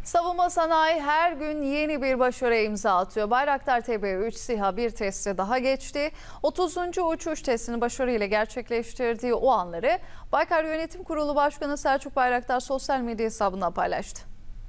Savunma sanayi her gün yeni bir başarıya imza atıyor. Bayraktar TB3 SİHA bir testi daha geçti. 30. uçuş testini başarıyla gerçekleştirdiği o anları Baykar Yönetim Kurulu Başkanı Selçuk Bayraktar sosyal medya hesabından paylaştı.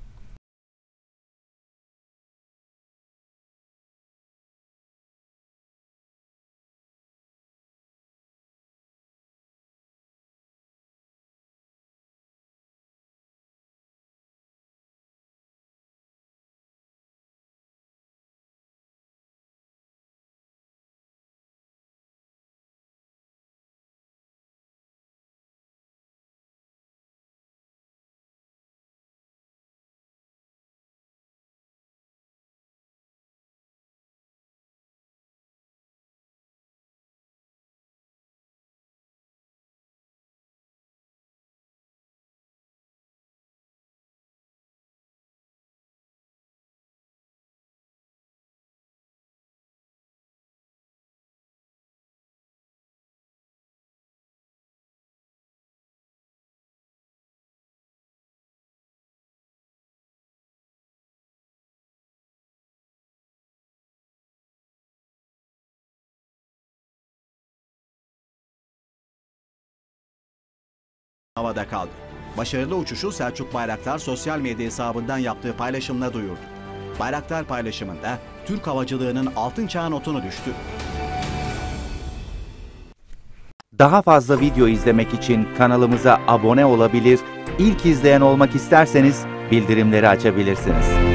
Havada kaldı. Başarılı uçuşu Selçuk Bayraktar sosyal medya hesabından yaptığı paylaşımla duyurdu. Bayraktar paylaşımında Türk havacılığının altın çağı notunu düştü. Daha fazla video izlemek için kanalımıza abone olabilir, ilk izleyen olmak isterseniz bildirimleri açabilirsiniz.